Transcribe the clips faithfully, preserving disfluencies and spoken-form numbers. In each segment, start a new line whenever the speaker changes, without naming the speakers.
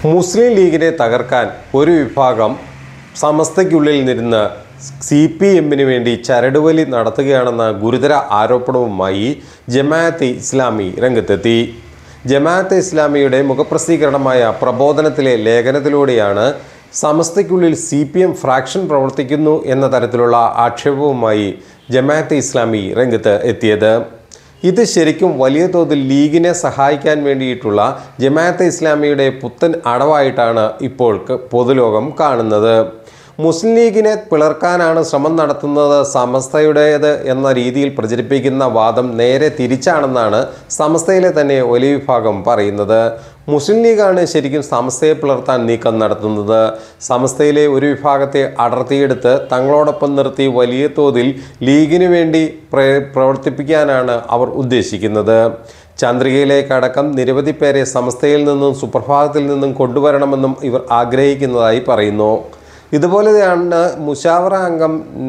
മുസ്ലിം ലീഗിനെ തകർക്കാൻ ഒരു വിഭാഗം സമസ്തയ്ക്കുള്ളിൽ നിന്ന് സി പി എമ്മിന് വേണ്ടി ചരടുവലി നടത്തുകയാണെന്ന ഗുരുതര ആരോപണവുമായി ജമാഅത്തെ ഇസ്ലാമി രംഗത്തെത്തി. ജമാഅത്തെ ഇസ്ലാമിയുടെ മുഖപ്രസിദ്ധീകരണമായ പ്രബോധനത്തിലെ ലേഖനത്തിലൂടെയാണ് സമസ്തയ്ക്കുള്ളിൽ സി പി എം ഫ്രാക്ഷൻ പ്രവർത്തിക്കുന്നു എന്ന തരത്തിലുള്ള ആക്ഷേപവുമായി ജമാഅത്തെ ഇസ്ലാമി രംഗത്ത് എത്തിയത്. ഇത് ശരിക്കും വലിയ തോതിൽ ലീഗിനെ സഹായിക്കാൻ വേണ്ടിയിട്ടുള്ള ജമാഅത്തെ ഇസ്ലാമിയുടെ പുത്തൻ അടവായിട്ടാണ് ഇപ്പോൾ പൊതുലോകം കാണുന്നത്. മുസ്ലിം ലീഗിനെ പിളർക്കാനാണ് ശ്രമം നടത്തുന്നത് സമസ്തയുടേത് എന്ന രീതിയിൽ പ്രചരിപ്പിക്കുന്ന വാദം നേരെ തിരിച്ചാണെന്നാണ് സമസ്തയിലെ തന്നെ വലിയ വിഭാഗം പറയുന്നത്. മുസ്ലിം ലീഗാണ് ശരിക്കും സമസ്തയെ പിളർത്താൻ നീക്കം നടത്തുന്നത്. സമസ്തയിലെ ഒരു വിഭാഗത്തെ അടർത്തിയെടുത്ത് തങ്ങളോടൊപ്പം നിർത്തി വലിയ തോതിൽ ലീഗിനു വേണ്ടി പ്രവർത്തിപ്പിക്കാനാണ് അവർ ഉദ്ദേശിക്കുന്നത്. ചന്ദ്രികയിലേക്കടക്കം നിരവധി പേരെ സമസ്തയിൽ നിന്നും സുപ്രഭാതത്തിൽ നിന്നും കൊണ്ടുവരണമെന്നും ഇവർ ആഗ്രഹിക്കുന്നതായി പറയുന്നു. ഇതുപോലെ തന്നെയാണ് മുശാവറ അംഗം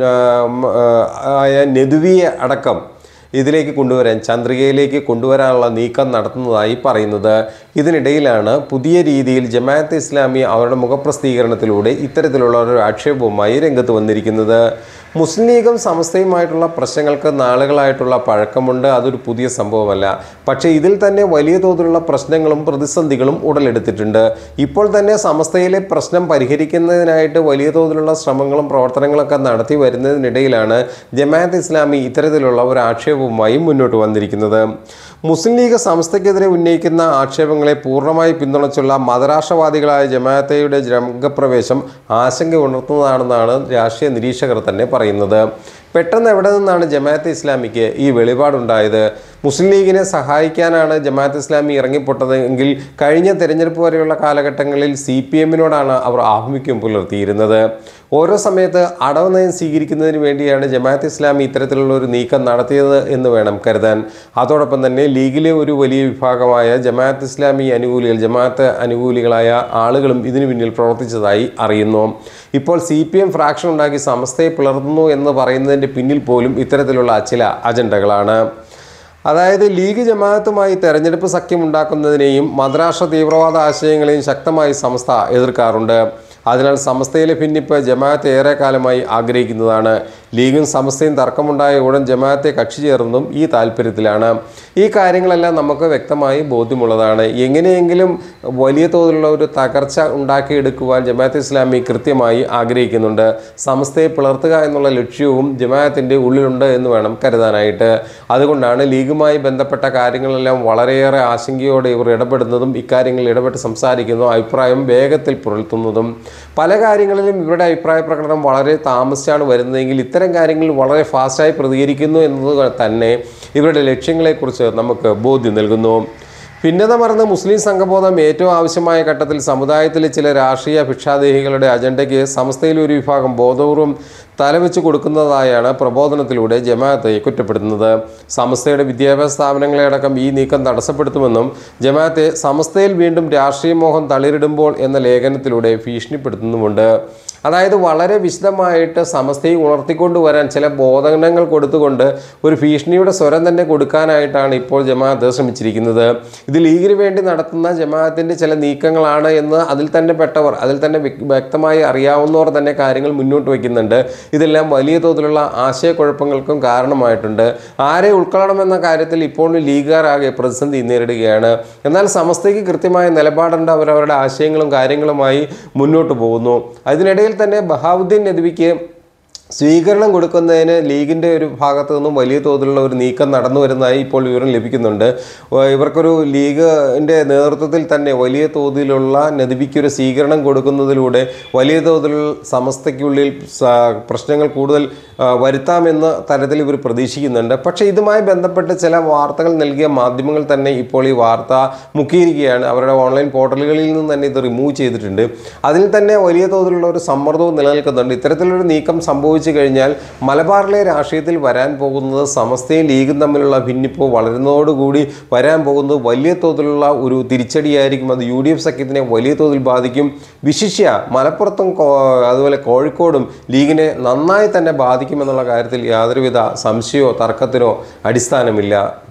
ആയ നെതുവിയെ അടക്കം ഇതിലേക്ക് കൊണ്ടുവരാൻ ചന്ദ്രികയിലേക്ക് കൊണ്ടുവരാനുള്ള നീക്കം നടത്തുന്നതായി പറയുന്നത്. ഇതിനിടയിലാണ് പുതിയ രീതിയിൽ ജമാഅത്തെ ഇസ്ലാമി അവരുടെ മുഖപ്രസിദ്ധീകരണത്തിലൂടെ ഇത്തരത്തിലുള്ള ഒരു ആക്ഷേപവുമായി രംഗത്ത് വന്നിരിക്കുന്നത്. മുസ്ലിം ലീഗും സമസ്തയുമായിട്ടുള്ള പ്രശ്നങ്ങൾക്ക് നാളുകളായിട്ടുള്ള പഴക്കമുണ്ട്. അതൊരു പുതിയ സംഭവമല്ല. പക്ഷേ ഇതിൽ തന്നെ വലിയ തോതിലുള്ള പ്രശ്നങ്ങളും പ്രതിസന്ധികളും ഉടലെടുത്തിട്ടുണ്ട്. ഇപ്പോൾ തന്നെ സമസ്തയിലെ പ്രശ്നം പരിഹരിക്കുന്നതിനായിട്ട് വലിയ തോതിലുള്ള ശ്രമങ്ങളും പ്രവർത്തനങ്ങളൊക്കെ നടത്തി വരുന്നതിനിടയിലാണ് ജമാഅത്തെ ഇസ്ലാമി ഇത്തരത്തിലുള്ള ഒരു ആക്ഷേപവുമായി മുന്നോട്ട് വന്നിരിക്കുന്നത്. മുസ്ലിം ലീഗ് സമസ്തയ്ക്കെതിരെ ഉന്നയിക്കുന്ന ആക്ഷേപങ്ങളെ പൂർണ്ണമായി പിന്തുണച്ചുള്ള മതരാഷ്ട്രവാദികളായ ജമാഅത്തയുടെ രംഗപ്രവേശം ആശങ്ക ഉണർത്തുന്നതാണെന്നാണ് രാഷ്ട്രീയ നിരീക്ഷകർ തന്നെ പറയുന്നത്. പെട്ടെന്ന് എവിടെ നിന്നാണ് ജമാഅത്തെ ഇസ്ലാമിക്ക് ഈ വെളിപാടുണ്ടായത്? മുസ്ലിം ലീഗിനെ സഹായിക്കാനാണ് ജമാഅത്തെ ഇസ്ലാമി ഇറങ്ങിപ്പെട്ടത് എങ്കിൽ കഴിഞ്ഞ തെരഞ്ഞെടുപ്പ് വരെയുള്ള കാലഘട്ടങ്ങളിൽ സി പി എമ്മിനോടാണ് അവർ ആഭിമുഖ്യം പുലർത്തിയിരുന്നത്. ഓരോ സമയത്ത് അടവ് നയം സ്വീകരിക്കുന്നതിന് വേണ്ടിയാണ് ജമാഅത്തെ ഇസ്ലാമി ഇത്തരത്തിലുള്ള ഒരു നീക്കം നടത്തിയത് എന്ന് വേണം കരുതാൻ. അതോടൊപ്പം തന്നെ ലീഗിലെ ഒരു വലിയ വിഭാഗമായ ജമാഅത്തെ ഇസ്ലാമി അനുകൂലികൾ ജമാഅത്ത് അനുകൂലികളായ ആളുകളും ഇതിനു പിന്നിൽ പ്രവർത്തിച്ചതായി അറിയുന്നു. ഇപ്പോൾ സി പി എം ഫ്രാക്ഷൻ ഉണ്ടാക്കി സമസ്തയെ പിളർത്തുന്നു എന്ന് പറയുന്നതിൻ്റെ പിന്നിൽ പോലും ഇത്തരത്തിലുള്ള ചില അജണ്ടകളാണ്. അതായത് ലീഗ് ജമാഅത്തുമായി തെരഞ്ഞെടുപ്പ് സഖ്യം ഉണ്ടാക്കുന്നതിനെയും മതരാഷ്ട്ര തീവ്രവാദ ആശയങ്ങളെയും ശക്തമായി സമസ്ത എതിർക്കാറുണ്ട്. അതിനാൽ സമസ്തയിലെ ഭിന്നിപ്പ് ജമാഅത്ത് ഏറെ കാലമായി ആഗ്രഹിക്കുന്നതാണ്. ലീഗും സമസ്തയും തർക്കമുണ്ടായ ഉടൻ ജമാഅത്തെ കക്ഷി ചേർന്നതും ഈ താല്പര്യത്തിലാണ്. ഈ കാര്യങ്ങളെല്ലാം നമുക്ക് വ്യക്തമായി ബോധ്യമുള്ളതാണ്. എങ്ങനെയെങ്കിലും വലിയ തോതിലുള്ള ഒരു തകർച്ച ഉണ്ടാക്കിയെടുക്കുവാൻ ജമാഅത്തെ ഇസ്ലാമി കൃത്യമായി ആഗ്രഹിക്കുന്നുണ്ട്. സമസ്തയെ പിളർത്തുക എന്നുള്ള ലക്ഷ്യവും ജമാഅത്തിൻ്റെ ഉള്ളിലുണ്ട് എന്ന് വേണം കരുതാനായിട്ട്. അതുകൊണ്ടാണ് ലീഗുമായി ബന്ധപ്പെട്ട കാര്യങ്ങളെല്ലാം വളരെയേറെ ആശങ്കയോടെ ഇവർ ഇടപെടുന്നതും ഇക്കാര്യങ്ങളിൽ ഇടപെട്ട് സംസാരിക്കുന്നതും അഭിപ്രായം വേഗത്തിൽ പുലർത്തുന്നതും. പല കാര്യങ്ങളിലും ഇവരുടെ അഭിപ്രായ പ്രകടനം വളരെ താമസിച്ചാണ് വരുന്നതെങ്കിൽ ഇത്തരം കാര്യങ്ങളിൽ വളരെ ഫാസ്റ്റായി പ്രതികരിക്കുന്നു എന്നത് തന്നെ ഇവരുടെ ലക്ഷ്യങ്ങളെക്കുറിച്ച് നമുക്ക് ബോധ്യം നൽകുന്നു. ഭിന്നത മറന്ന് മുസ്ലിം സംഘബോധം ഏറ്റവും ആവശ്യമായ ഘട്ടത്തിൽ സമുദായത്തിലെ ചില രാഷ്ട്രീയ ഭിക്ഷാദേഹികളുടെ അജണ്ടയ്ക്ക് സമസ്തയിലെ ഒരു വിഭാഗം ബോധപൂർവം തലവെച്ച് കൊടുക്കുന്നതായാണ് പ്രബോധനത്തിലൂടെ ജമാഅത്തെ കുറ്റപ്പെടുത്തുന്നത്. സമസ്തയുടെ വിദ്യാഭ്യാസ സ്ഥാപനങ്ങളെ അടക്കം ഈ നീക്കം തടസ്സപ്പെടുത്തുമെന്നും ജമാഅത്തെ സമസ്തയിൽ വീണ്ടും രാഷ്ട്രീയ മോഹം തളിരിടുമ്പോൾ എന്ന ലേഖനത്തിലൂടെ ഭീഷണിപ്പെടുത്തുന്നുമുണ്ട്. അതായത് വളരെ വിശദമായിട്ട് സമസ്തയെ ഉണർത്തിക്കൊണ്ടുവരാൻ ചില ബോധനങ്ങൾ കൊടുത്തുകൊണ്ട് ഒരു ഭീഷണിയുടെ സ്വരം തന്നെ കൊടുക്കാനായിട്ടാണ് ഇപ്പോൾ ജമാഅത്ത് ശ്രമിച്ചിരിക്കുന്നത്. ഇത് ലീഗിന് വേണ്ടി നടത്തുന്ന ജമാഅത്തിൻ്റെ ചില നീക്കങ്ങളാണ് എന്ന് അതിൽ തന്നെ പെട്ടവർ അതിൽ തന്നെ വ്യക്തമായി അറിയാവുന്നവർ തന്നെ കാര്യങ്ങൾ മുന്നോട്ട് വയ്ക്കുന്നുണ്ട്. ഇതെല്ലാം വലിയ തോതിലുള്ള ആശയക്കുഴപ്പങ്ങൾക്കും കാരണമായിട്ടുണ്ട്. ആരെ ഉൾക്കൊള്ളണമെന്ന കാര്യത്തിൽ ഇപ്പോൾ ലീഗുകാരാകെ പ്രതിസന്ധി നേരിടുകയാണ്. എന്നാൽ സമസ്തയ്ക്ക് കൃത്യമായ നിലപാടുണ്ട്. അവരവരുടെ ആശയങ്ങളും കാര്യങ്ങളുമായി മുന്നോട്ട് പോകുന്നു. അതിനിടയിൽ തന്നെ ബഹാവുദ്ദീൻ നദ്വിക്ക് സ്വീകരണം കൊടുക്കുന്നതിന് ലീഗിൻ്റെ ഒരു ഭാഗത്തു നിന്നും വലിയ തോതിലുള്ള ഒരു നീക്കം നടന്നു വരുന്നതായി ഇപ്പോൾ വിവരം ലഭിക്കുന്നുണ്ട്. ഇവർക്കൊരു ലീഗിൻ്റെ നേതൃത്വത്തിൽ തന്നെ വലിയ തോതിലുള്ള നദ്വിക്കൊരു സ്വീകരണം കൊടുക്കുന്നതിലൂടെ വലിയ തോതിലുള്ള സമസ്തയ്ക്കുള്ളിൽ പ്രശ്നങ്ങൾ കൂടുതൽ വരുത്താമെന്ന തരത്തിൽ ഇവർ പ്രതീക്ഷിക്കുന്നുണ്ട്. പക്ഷേ ഇതുമായി ബന്ധപ്പെട്ട് ചില വാർത്തകൾ നൽകിയ മാധ്യമങ്ങൾ തന്നെ ഇപ്പോൾ ഈ വാർത്ത മുക്കിയിരിക്കുകയാണ്. അവരുടെ ഓൺലൈൻ പോർട്ടലുകളിൽ നിന്ന് തന്നെ ഇത് റിമൂവ് ചെയ്തിട്ടുണ്ട്. അതിൽ തന്നെ വലിയ തോതിലുള്ള ഒരു സമ്മർദ്ദവും നിലനിൽക്കുന്നുണ്ട്. ഇത്തരത്തിലൊരു നീക്കം സംഭവിച്ചു കഴിഞ്ഞാൽ മലബാറിലെ രാഷ്ട്രീയത്തിൽ വരാൻ പോകുന്നത് സമസ്തയും ലീഗും തമ്മിലുള്ള ഭിന്നിപ്പ് വളരുന്നതോടുകൂടി വരാൻ പോകുന്നത് വലിയ തോതിലുള്ള ഒരു തിരിച്ചടിയായിരിക്കും. അത് യു ഡി എഫ് സഖ്യത്തിനെ വലിയ തോതിൽ ബാധിക്കും. വിശിഷ്യ മലപ്പുറത്തും അതുപോലെ കോഴിക്കോടും ലീഗിനെ നന്നായി തന്നെ ബാധിക്കുമെന്നുള്ള കാര്യത്തിൽ യാതൊരുവിധ സംശയമോ തർക്കത്തിനോ അടിസ്ഥാനമില്ല.